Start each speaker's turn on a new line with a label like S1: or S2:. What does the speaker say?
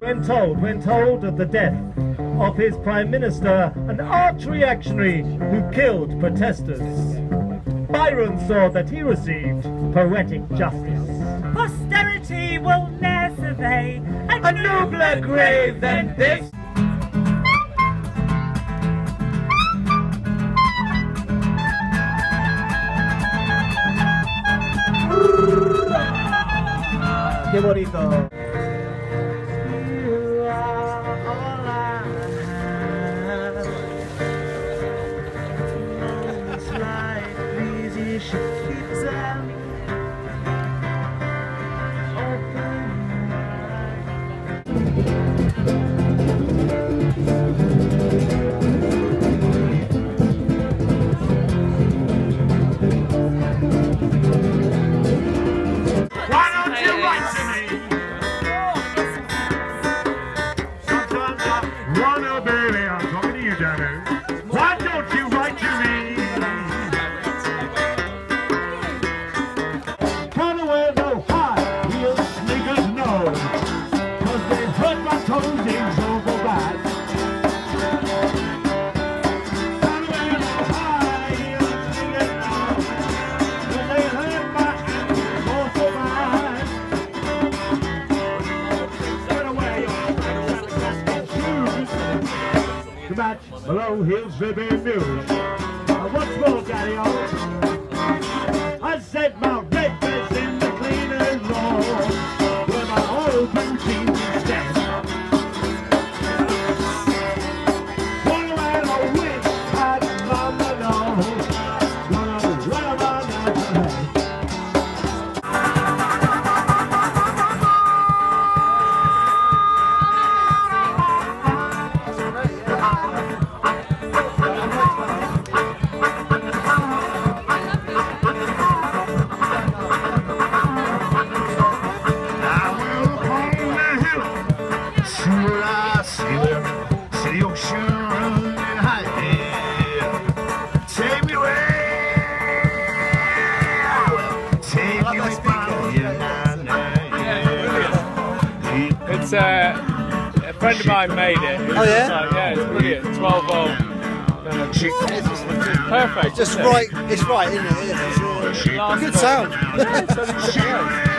S1: when told of the death of his Prime Minister, an arch reactionary who killed protesters. Byron saw that he received poetic justice.
S2: Posterity will ne'er survey
S1: A nobler grave than this. Qué bonito.
S3: Below Hills Ribbon News. What's more, Daddy? I said my red dress in the cleaner's room, where my old blue jeans stand. One man I wish I'd mama know. What am I now today?
S4: A friend of mine made it.
S5: Oh yeah?
S4: Yeah, it's brilliant. 12 volt. Perfect.
S5: Just right, it's right, isn't it? Good sound.
S4: Yeah,